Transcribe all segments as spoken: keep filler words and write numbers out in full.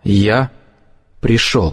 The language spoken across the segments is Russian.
Я пришел.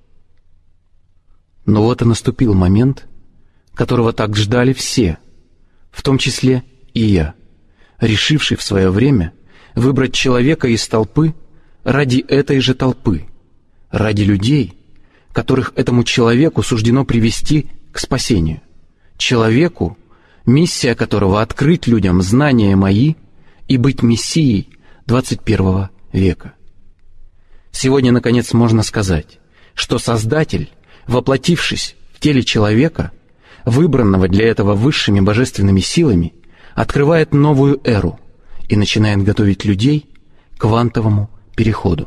Но вот и наступил момент, которого так ждали все, в том числе и я, решивший в свое время выбрать человека из толпы ради этой же толпы, ради людей, которых этому человеку суждено привести к спасению. Человеку, миссия которого — открыть людям знания мои и быть мессией двадцать первого века. Сегодня, наконец, можно сказать, что Создатель, воплотившись в теле человека, выбранного для этого высшими божественными силами, открывает новую эру и начинает готовить людей к квантовому переходу.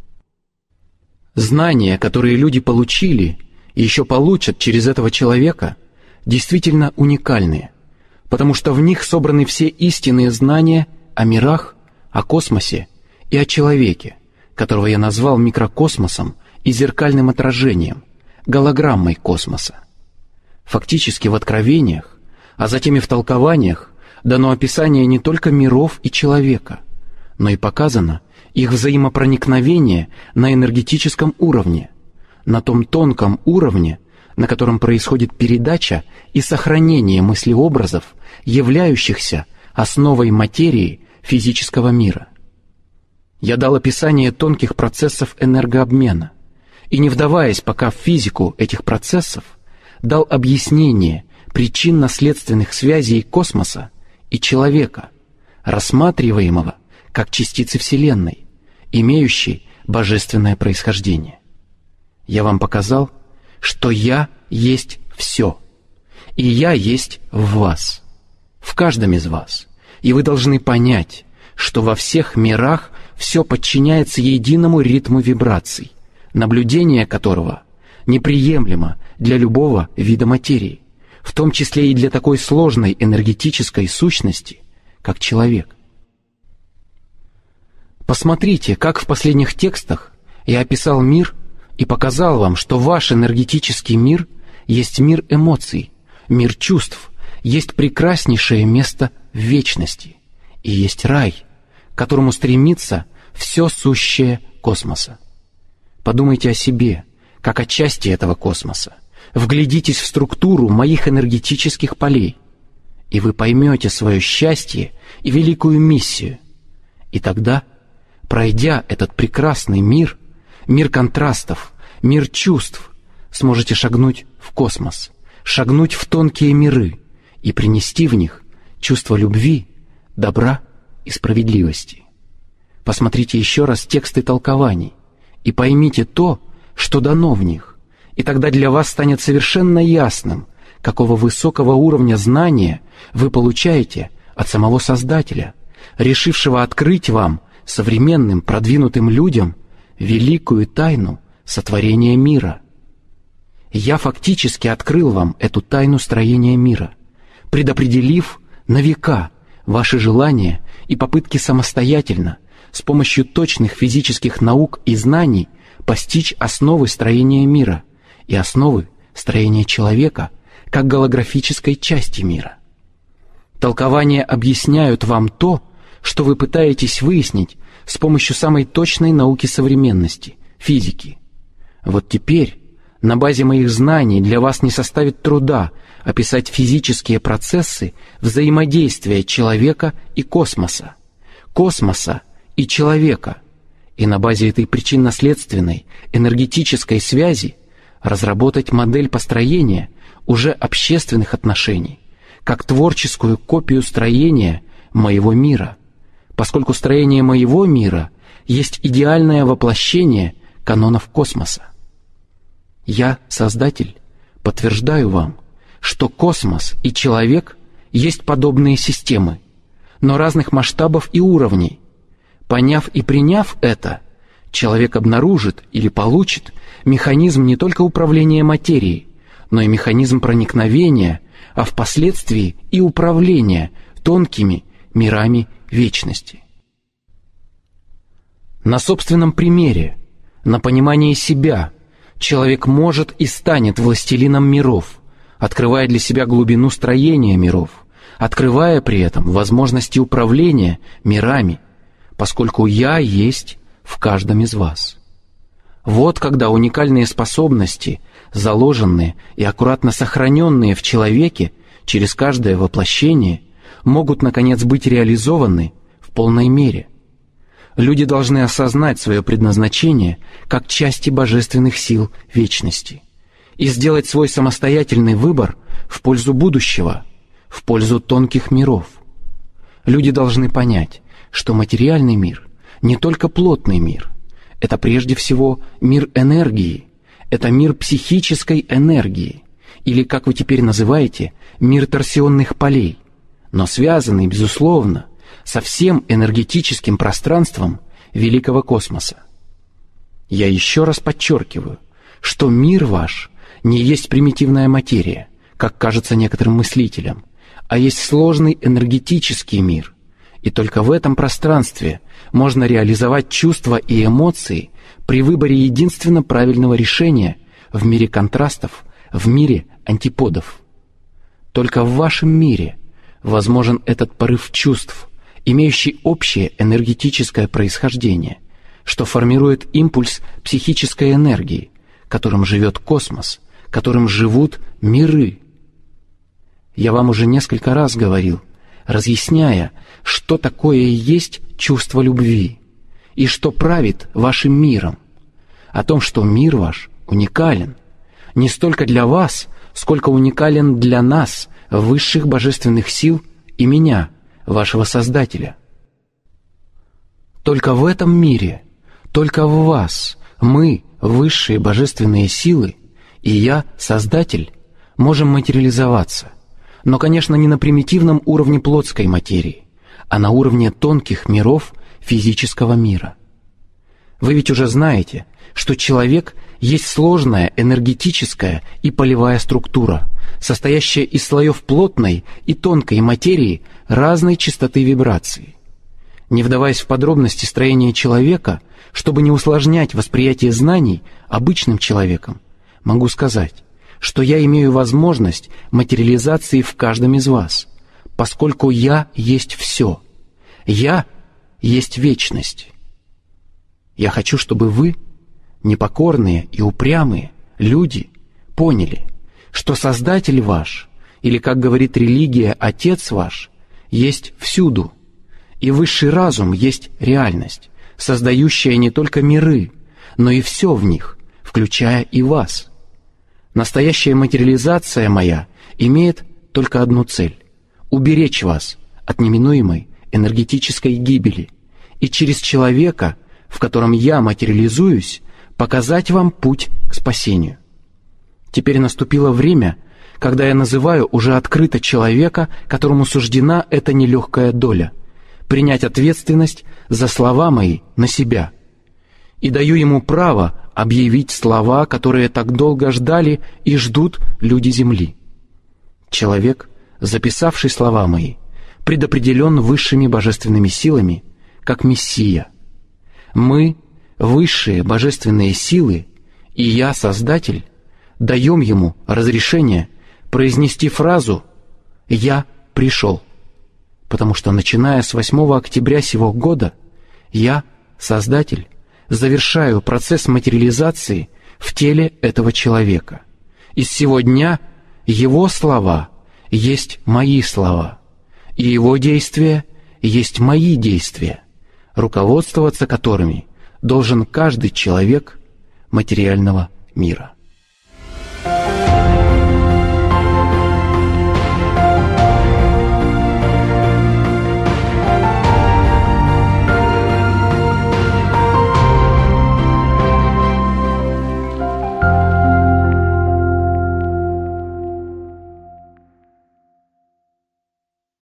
Знания, которые люди получили и еще получат через этого человека, действительно уникальные, потому что в них собраны все истинные знания о мирах, о космосе и о человеке, которого я назвал микрокосмосом и зеркальным отражением, голограммой космоса. Фактически в откровениях, а затем и в толкованиях дано описание не только миров и человека, но и показано их взаимопроникновение на энергетическом уровне, на том тонком уровне, на котором происходит передача и сохранение мыслеобразов, являющихся основой материи физического мира. Я дал описание тонких процессов энергообмена, и, не вдаваясь пока в физику этих процессов, дал объяснение причинно-следственных связей космоса и человека, рассматриваемого как частицы Вселенной, имеющей божественное происхождение. Я вам показал, что я есть все, и я есть в вас, в каждом из вас, и вы должны понять, что во всех мирах все подчиняется единому ритму вибраций, наблюдение которого неприемлемо для любого вида материи, в том числе и для такой сложной энергетической сущности, как человек. Посмотрите, как в последних текстах я описал мир и показал вам, что ваш энергетический мир есть мир эмоций, мир чувств, есть прекраснейшее место в вечности и есть рай, к которому стремится все сущее космоса. Подумайте о себе, как о части этого космоса. Вглядитесь в структуру моих энергетических полей, и вы поймете свое счастье и великую миссию. И тогда, пройдя этот прекрасный мир, мир контрастов, мир чувств, сможете шагнуть в космос, шагнуть в тонкие миры и принести в них чувство любви, добра и справедливости. Посмотрите еще раз тексты толкований и поймите то, что дано в них, и тогда для вас станет совершенно ясным, какого высокого уровня знания вы получаете от самого Создателя, решившего открыть вам, современным продвинутым людям, великую тайну сотворения мира. Я фактически открыл вам эту тайну строения мира, предопределив на века ваши желания и попытки самостоятельно, с помощью точных физических наук и знаний, постичь основы строения мира и основы строения человека как голографической части мира. Толкования объясняют вам то, что вы пытаетесь выяснить с помощью самой точной науки современности — физики. Вот теперь, на базе моих знаний, для вас не составит труда описать физические процессы взаимодействия человека и космоса, космоса и человека, и на базе этой причинно-следственной энергетической связи разработать модель построения уже общественных отношений, как творческую копию строения моего мира, поскольку строение моего мира есть идеальное воплощение канонов космоса. Я, Создатель, подтверждаю вам, что космос и человек есть подобные системы, но разных масштабов и уровней. Поняв и приняв это, человек обнаружит или получит механизм не только управления материей, но и механизм проникновения, а впоследствии и управления тонкими мирами вечности. На собственном примере, на понимании себя, человек может и станет властелином миров, открывая для себя глубину строения миров, открывая при этом возможности управления мирами, поскольку «я» есть в каждом из вас. Вот когда уникальные способности, заложенные и аккуратно сохраненные в человеке через каждое воплощение, могут, наконец, быть реализованы в полной мере. Люди должны осознать свое предназначение как части божественных сил вечности и сделать свой самостоятельный выбор в пользу будущего, в пользу тонких миров. Люди должны понять, что материальный мир не только плотный мир, это прежде всего мир энергии, это мир психической энергии, или, как вы теперь называете, мир торсионных полей, но связанный, безусловно, со всем энергетическим пространством великого космоса. Я еще раз подчеркиваю, что мир ваш не есть примитивная материя, как кажется некоторым мыслителям, а есть сложный энергетический мир, и только в этом пространстве можно реализовать чувства и эмоции при выборе единственно правильного решения в мире контрастов, в мире антиподов. Только в вашем мире возможен этот порыв чувств, имеющий общее энергетическое происхождение, что формирует импульс психической энергии, которым живет космос, которым живут миры. Я вам уже несколько раз говорил, разъясняя, что такое и есть чувство любви, и что правит вашим миром, о том, что мир ваш уникален, не столько для вас, сколько уникален для нас, высших божественных сил, и меня, вашего Создателя. Только в этом мире, только в вас, мы, высшие божественные силы, и я, Создатель, можем материализоваться, но, конечно, не на примитивном уровне плотской материи, а на уровне тонких миров физического мира. Вы ведь уже знаете, что человек есть сложная энергетическая и полевая структура, состоящая из слоев плотной и тонкой материи разной частоты вибраций. Не вдаваясь в подробности строения человека, чтобы не усложнять восприятие знаний обычным человеком, могу сказать, что я имею возможность материализации в каждом из вас, поскольку я есть все. Я есть вечность. Я хочу, чтобы вы, непокорные и упрямые люди, поняли, что Создатель ваш, или, как говорит религия, Отец ваш, есть всюду, и высший разум есть реальность, создающая не только миры, но и все в них, включая и вас. Настоящая материализация моя имеет только одну цель — уберечь вас от неминуемой энергетической гибели и через человека, в котором я материализуюсь, показать вам путь к спасению. Теперь наступило время, когда я называю уже открыто человека, которому суждена эта нелегкая доля, принять ответственность за слова мои на себя, и даю ему право объявить слова, которые так долго ждали и ждут люди земли. Человек, записавший слова мои, предопределен высшими божественными силами, как Мессия. Мы, высшие божественные силы, и я, Создатель, даем ему разрешение произнести фразу «Я пришел», потому что, начиная с восьмого октября сего года, я, Создатель, завершаю процесс материализации в теле этого человека. И с сего дня его слова есть мои слова, и его действия есть мои действия, руководствоваться которыми должен каждый человек материального мира.